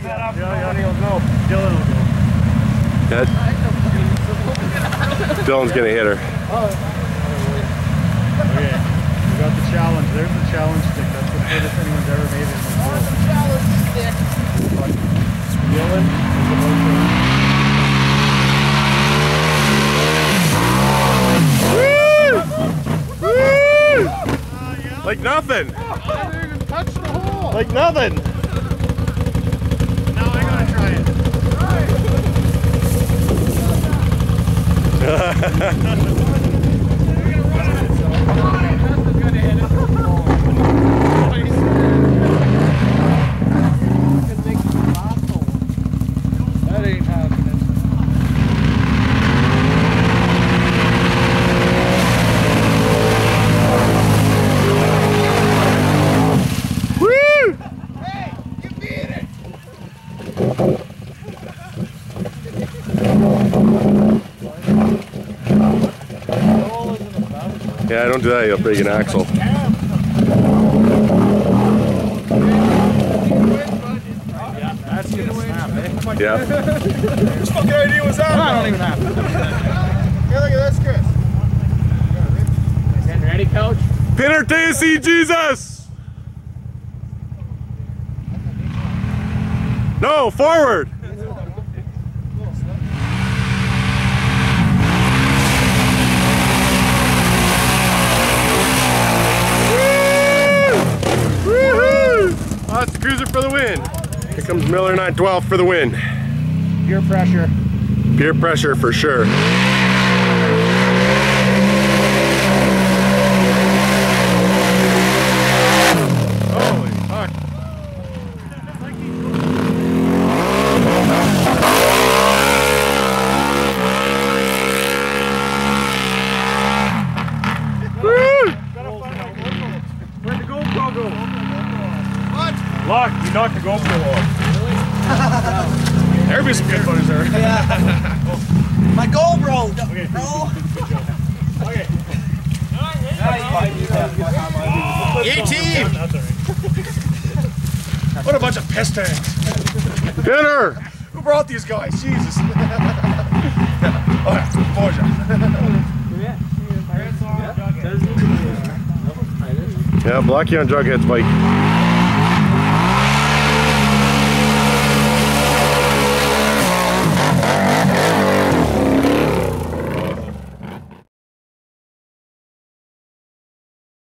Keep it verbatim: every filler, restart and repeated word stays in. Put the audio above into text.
Yeah, yeah, he'll go. Dylan will go. Good. Dylan's gonna hit her. Okay, we got the challenge. There's the challenge stick. That's the furthest anyone's ever made it. There's the challenge stick. Dylan is about Woo! Woo! Like nothing. I didn't even touch the hole. Like nothing. Now I gotta try it. That ain't happening. Woo! Hey, you beat it! Yeah, don't do that, you'll break an axle. Yeah, that's gonna snap, eh? Yeah. Whose fucking idea was that? I don't even have it. Hey, look at this, Chris. Ready, coach? Pinner to see Jesus! No, forward! Oh, it's the cruiser for the win. Here comes Miller nine twelve for the win. Peer pressure. Peer pressure for sure. Holy fuck. Woo! Where'd the GoPro go? What? Lock, you knocked the GoPro off. There'd be some good photos there. Yeah. My GoPro, Okay. bro. Okay. E-team. What a bunch of piss tanks. Pinner! Who brought these guys? Jesus. Alright, Borja. Yeah, Blackie on Jughead's bike.